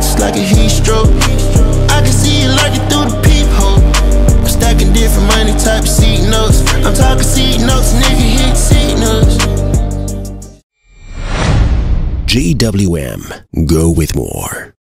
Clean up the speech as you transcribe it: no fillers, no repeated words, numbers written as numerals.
just like a heat stroke. I can see you lurking through the peephole. I'm stacking different money type of seat notes. I'm talking seat notes, nigga, hit seat notes. GWM, go with more.